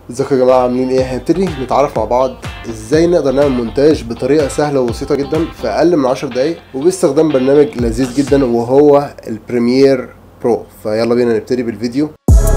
ازيكم يا جماعه، عاملين ايه؟ هنبتدي نتعرف مع بعض ازاي نقدر نعمل مونتاج بطريقه سهله وبسيطه جدا في اقل من 10 دقايق وباستخدام برنامج لذيذ جدا وهو البريمير برو. فيلا بينا نبتدي بالفيديو.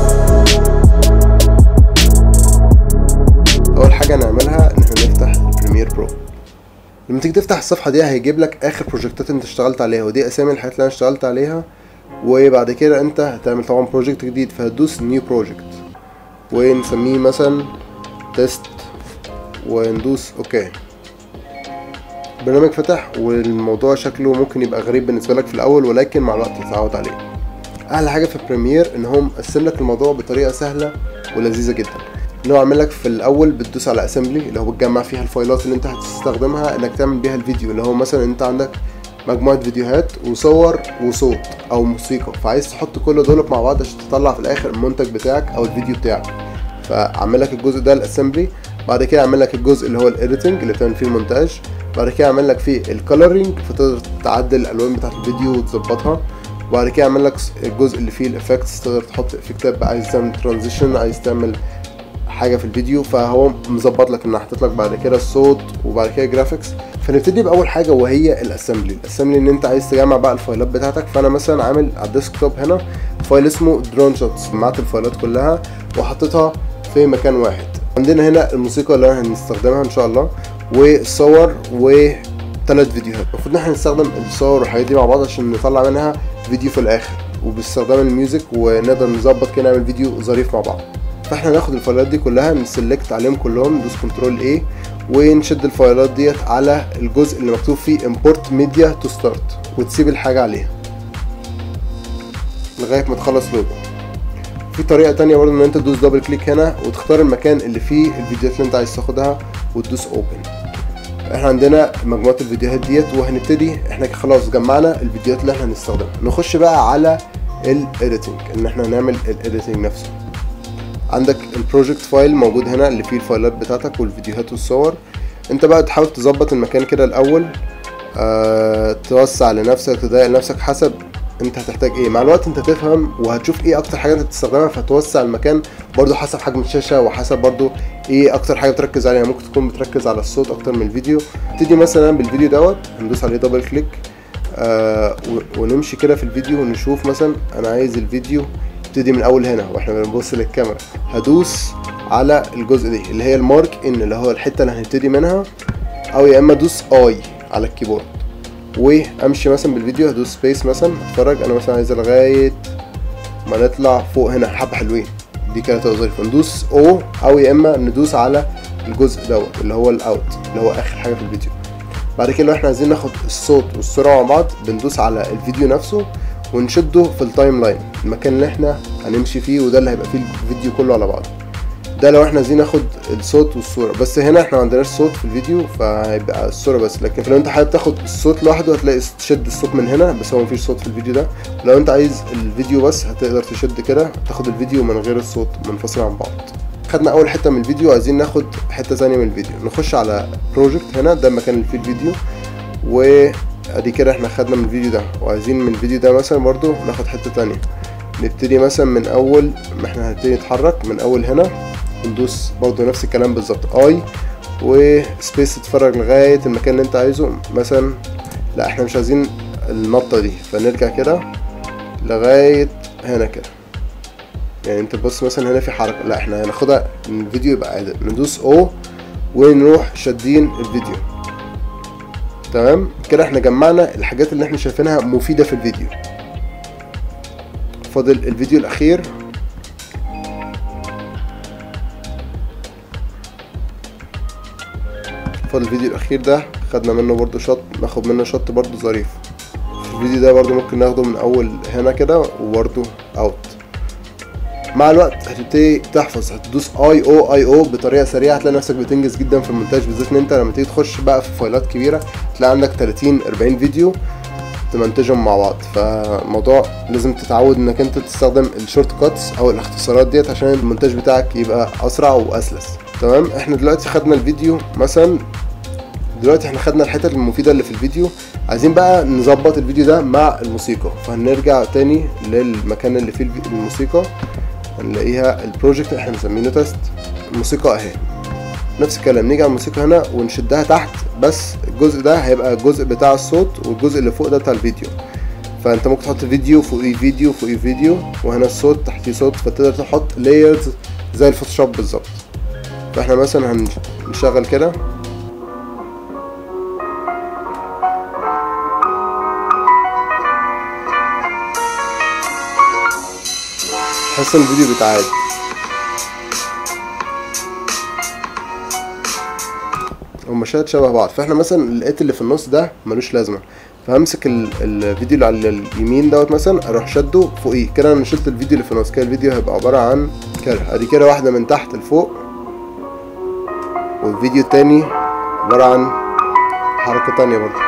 اول حاجه هنعملها ان احنا نفتح البريمير برو. لما تيجي تفتح الصفحه دي هيجيب لك اخر بروجكتات انت اشتغلت عليها، ودي اسامي الحاجات اللي انا اشتغلت عليها. وبعد كده انت هتعمل طبعا بروجكت جديد، فهتدوس نيو بروجكت ونسميه مثلا تيست وندوس اوكي. البرنامج فتح والموضوع شكله ممكن يبقى غريب بالنسبه لك في الاول، ولكن مع الوقت تتعود عليه. احلى حاجه في بريمير ان هو مقسم لك الموضوع بطريقه سهله ولذيذه جدا. ان هو عامل لك في الاول بتدوس على اسمبلي اللي هو بتجمع فيها الفايلات اللي انت هتستخدمها انك تعمل بيها الفيديو، اللي هو مثلا انت عندك مجموعه فيديوهات وصور وصوت او موسيقى، فعايز تحط كل دول مع بعض عشان تطلع في الاخر المنتج بتاعك او الفيديو بتاعك. فاعمل لك الجزء ده الاسمبلي، بعد كده اعمل لك الجزء اللي هو الايديتنج اللي بتعمل فيه المونتاج، بعد كده اعمل لك فيه الكالرنج فتقدر تعدل الالوان بتاعه الفيديو وتظبطها، وبعد كده اعمل لك الجزء اللي فيه الافكتس، تقدر تحط افكتات بقى، عايز تعمل ترانزيشن، عايز تعمل حاجه في الفيديو، فهو مظبط لك ان حاطط لك بعد كده الصوت وبعد كده جرافيكس. فنبتدي باول حاجه وهي الاسمبلي ان انت عايز تجمع بقى الفايلات بتاعتك. فانا مثلا عامل على الديسكتوب هنا فايل اسمه درون شوتس، جمعت الفايلات كلها وحطيتها في مكان واحد. عندنا هنا الموسيقى اللي هنستخدمها ان شاء الله، والصور، وثلاث فيديوهات. المفروض ان احنا نستخدم الصور والحاجات دي مع بعض عشان نطلع منها فيديو في الاخر، وباستخدام الميوزك ونقدر نظبط كده نعمل فيديو ظريف مع بعض. فاحنا ناخد الفايلات دي كلها نسلكت عليهم كلهم، ندوس كنترول A ونشد الفايلات ديت على الجزء اللي مكتوب فيه import media to start، وتسيب الحاجة عليها لغاية ما تخلص لود. في طريقة تانية برضه ان انت تدوس دبل كليك هنا وتختار المكان اللي فيه الفيديوهات اللي انت عايز تاخدها وتدوس open. احنا عندنا مجموعة الفيديوهات ديت، وهنبتدي احنا خلاص جمعنا الفيديوهات اللي احنا هنستخدمها. نخش بقى على الايديتنج، ان احنا نعمل الايديتنج نفسه. عندك البروجكت فايل موجود هنا اللي فيه الفايلات بتاعتك والفيديوهات والصور. انت بقى تحاول تظبط المكان كده الاول، توسع لنفسك، تضيق لنفسك، حسب انت هتحتاج ايه. مع الوقت انت تفهم وهتشوف ايه اكتر حاجه انت بتستخدمها، فتوسع المكان برضو حسب حجم الشاشه وحسب برضو ايه اكتر حاجه بتركز عليها. ممكن تكون بتركز على الصوت اكتر من الفيديو. نبتدي مثلا بالفيديو دوت، هندوس عليه دبل كليك ونمشي كده في الفيديو ونشوف. مثلا انا عايز الفيديو ابتدي من اول هنا واحنا بنبص للكاميرا، هدوس على الجزء دي اللي هي المارك ان اللي هو الحته اللي هنبتدي منها، او يا اما ادوس اي على الكيبورد وامشي مثلا بالفيديو. هدوس سبيس مثلا اتفرج، انا مثلا عايز لغايه ما نطلع فوق هنا حبه حلوين، دي كده تبقى ظريفه. ندوس او يا اما ندوس على الجزء دوت اللي هو الاوت اللي هو اخر حاجه في الفيديو. بعد كده لو احنا عايزين ناخد الصوت والصوره مع بعض بندوس على الفيديو نفسه ونشده في التايم لاين، المكان اللي احنا هنمشي فيه، وده اللي هيبقى فيه الفيديو كله على بعضه. ده لو احنا عايزين ناخد الصوت والصوره بس. هنا احنا ما عندناش صوت في الفيديو فهيبقى الصوره بس، لكن لو انت حابب تاخد الصوت لوحده هتلاقي تشد الصوت من هنا، بس هو مفيش صوت في الفيديو ده. لو انت عايز الفيديو بس هتقدر تشد كده تاخد الفيديو من غير الصوت منفصل عن بعض. خدنا اول حته من الفيديو، عايزين ناخد حته ثانيه من الفيديو. نخش على بروجكت هنا، ده المكان اللي فيه الفيديو، وادي كده احنا خدنا من الفيديو ده، وعايزين من الفيديو ده مثلا برضو ناخد حته تانية. نبتدي مثلا من اول ما احنا هنبتدي نتحرك من اول هنا، ندوس برضو نفس الكلام بالظبط اي وسبيس، تتفرج لغايه المكان اللي انت عايزه. مثلا لا احنا مش عايزين النطه دي، فنرجع كده لغايه هنا كده. يعني انت بص مثلا هنا في حركه، لا احنا هناخدها من الفيديو يبقى عادل. ندوس ونروح شادين الفيديو. تمام كده احنا جمعنا الحاجات اللي احنا شايفينها مفيده في الفيديو. فاضل الفيديو الاخير. الفيديو الاخير ده خدنا منه برضو شوت، ناخد منه شوت برضو ظريف. في الفيديو ده برضو ممكن ناخده من اول هنا كده وبرضو اوت. مع الوقت هتبتدي تحفظ، هتدوس اي او بطريقه سريعه، هتلاقي نفسك بتنجز جدا في المونتاج، بالذات ان انت لما تيجي تخش بقى في فايلات كبيره تلاقي عندك 30-40 فيديو تمنتجهم مع بعض. فالموضوع لازم تتعود انك انت تستخدم الشورت كاتس او الاختصارات ديت عشان المونتاج بتاعك يبقى اسرع واسلس. تمام، احنا دلوقتي خدنا الفيديو مثلا، دلوقتي احنا خدنا الحتت المفيده اللي في الفيديو، عايزين بقى نظبط الفيديو ده مع الموسيقى. فهنرجع تاني للمكان اللي فيه الموسيقى، هنلاقيها البروجكت احنا مسمينه تيست. الموسيقى اهي. نفس الكلام نيجي على الموسيقى هنا ونشدها تحت، بس الجزء ده هيبقى الجزء بتاع الصوت، والجزء اللي فوق ده بتاع الفيديو. فانت ممكن تحط فيديو فوقيه فيديو فوقيه فيديو، وهنا الصوت تحتيه صوت، فتقدر تحط لايرز زي الفوتوشوب بالظبط. فاحنا مثلا هنشغل كده، تحس ان الفيديو بيتعاد. والمشاهد شبه بعض. فاحنا مثلا لقيت اللي في النص ده ملوش لازمه، فهمسك الفيديو اللي على اليمين دوت مثلا، اروح شده فوقيه كده. انا شلت الفيديو اللي في النص كده. الفيديو هيبقى عباره عن كده، ادي كده واحده من تحت لفوق، والفيديو التاني عباره عن حركه تانيه برضه.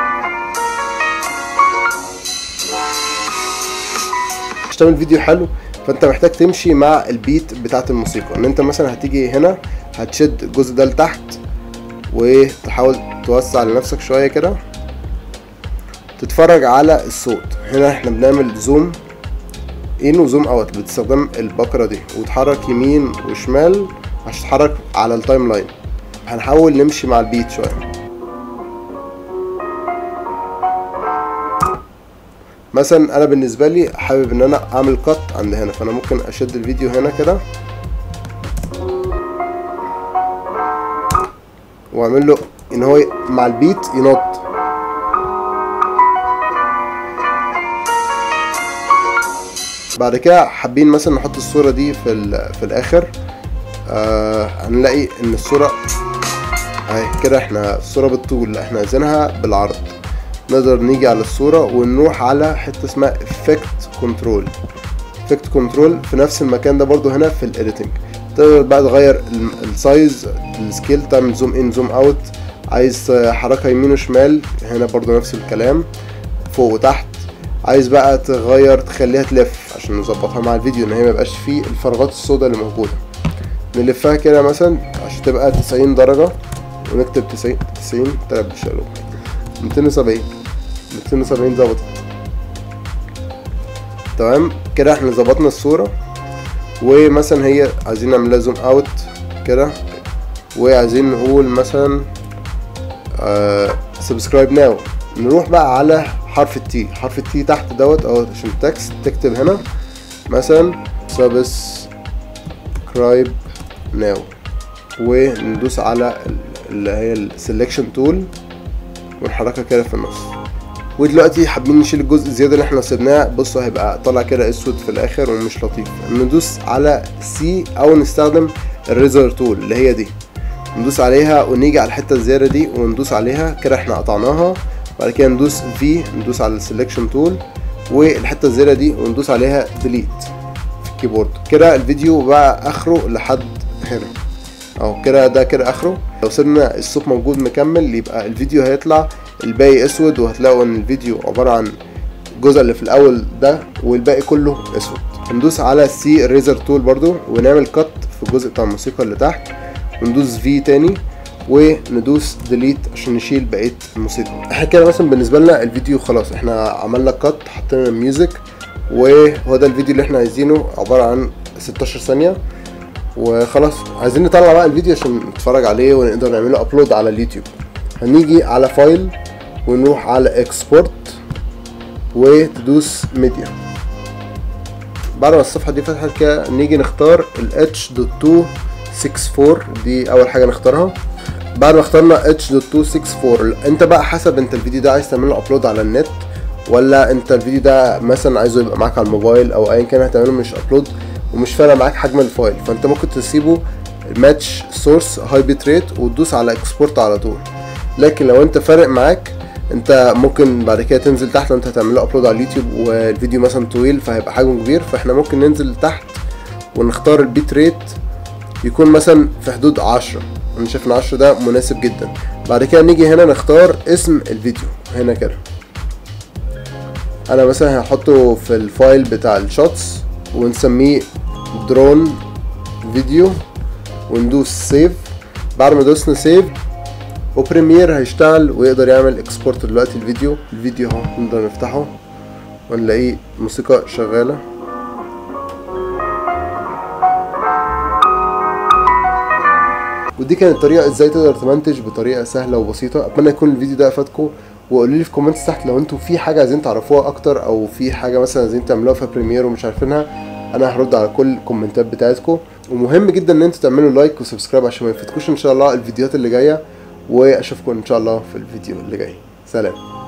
عشان تعمل فيديو حلو فانت محتاج تمشي مع البيت بتاعت الموسيقى. ان انت مثلا هتيجي هنا هتشد الجزء ده لتحت، وتحاول توسع لنفسك شويه كده، تتفرج على الصوت. هنا احنا بنعمل زوم ان وزوم اوت باستخدام البكره دي، وتحرك يمين وشمال عشان تتحرك على التايم لاين. هنحاول نمشي مع البيت شويه. مثلا انا بالنسبه لي حابب ان انا اعمل كات عند هنا، فانا ممكن اشد الفيديو هنا كده واعمل له ان هو مع البيت ينط. بعد كده حابين مثلا نحط الصورة دي في الاخر. هنلاقي ان الصورة اهي كده، احنا الصورة بالطول، لا احنا عايزينها بالعرض. نقدر نيجي على الصورة ونروح على حتة اسمها effect control. effect control في نفس المكان ده برضو هنا في الايديتنج. تقدر بقى تغير السايز، السكيل، تعمل زوم ان زوم اوت. عايز حركة يمين وشمال هنا برضو نفس الكلام، فوق وتحت. عايز بقى تغير تخليها تلف عشان نظبطها مع الفيديو ان هي ميبقاش فيه الفراغات السوداء اللي موجودة. نلفها كده مثلا عشان تبقى 90 درجة، ونكتب 90 تلات بالشقلوب 270 ظبطت. تمام كده احنا ظبطنا الصورة. ومثلا هي عايزين نعمل لها زوم اوت كده، وعايزين نقول مثلا سبسكرايب ناو. نروح بقى على حرف التي. حرف التي تحت دوت اهو عشان تكست، تكتب هنا مثلا سبسكرايب ناو، وندوس على اللي هي السلكشن تول ونحركها كده في النص. ودلوقتي حابين نشيل الجزء الزياده اللي احنا سيبناه. بصوا هيبقى طالع كده اسود في الاخر ومش لطيف. ندوس على سي او نستخدم الريزر تول اللي هي دي، ندوس عليها ونيجي على الحته الزياده دي وندوس عليها كده، احنا قطعناها. بعد كده ندوس في، ندوس على السلكشن تول والحته الزياده دي وندوس عليها ديليت في الكيبورد. كده الفيديو بقى اخره لحد هنا اهو كده، ده كده اخره. لو سيبنا الصوت موجود مكمل يبقى الفيديو هيطلع الباقي اسود، وهتلاقوا ان الفيديو عباره عن الجزء اللي في الاول ده والباقي كله اسود. هندوس على سي ريزر تول برضو ونعمل كات في الجزء بتاع الموسيقى اللي تحت، وندوس في تاني وندوس ديليت عشان نشيل بقيه الموسيقى. احنا كده مثلا بالنسبه لنا الفيديو خلاص، احنا عملنا كات، حطينا الميوزك، وهو ده الفيديو اللي احنا عايزينه، عباره عن 16 ثانيه وخلاص. عايزين نطلع بقى الفيديو عشان نتفرج عليه ونقدر نعمله ابلود على اليوتيوب. هنيجي على فايل ونروح على اكسبورت وتدوس ميديا. بعد ما الصفحه دي فتحت كده نيجي نختار ال H.264 دي اول حاجه نختارها. بعد ما اخترنا H.264 انت بقى حسب انت الفيديو ده عايز تعمله ابلود على النت، ولا انت الفيديو ده مثلا عايزه يبقى معاك على الموبايل او ايا كان هتعمله مش ابلود ومش فارق معاك حجم الفايل. فانت ممكن تسيبه ماتش سورس هاي بيت ريت وتدوس على اكسبورت على طول. لكن لو انت فارق معاك انت ممكن بعد كده تنزل تحت لو انت هتعمله ابلود على اليوتيوب والفيديو مثلا طويل فهيبقى حجمه كبير. فاحنا ممكن ننزل تحت ونختار البيت ريت يكون مثلا في حدود 10. انا شايف ان 10 ده مناسب جدا. بعد كده نيجي هنا نختار اسم الفيديو هنا كده. انا مثلا هحطه في الفايل بتاع الشوتس ونسميه درون فيديو وندوس سيف. بعد ما دوسنا سيف وبريمير هيشتغل ويقدر يعمل اكسبورت دلوقتي الفيديو اهو. نقدر نفتحه ونلاقيه موسيقى شغاله. ودي كانت طريقه ازاي تقدر تمنتج بطريقه سهله وبسيطه. اتمنى يكون الفيديو ده افادكم، وقولوا لي في كومنتس تحت لو انتوا في حاجه عايزين تعرفوها اكتر، او في حاجه مثلا عايزين تعملوها في بريمير ومش عارفينها. انا هرد على كل الكومنتات بتاعتكم. ومهم جدا ان انتوا تعملوا لايك وسبسكرايب عشان ما يفوتكوش ان شاء الله الفيديوهات اللي جايه، واشوفكم ان شاء الله في الفيديو اللي جاي. سلام.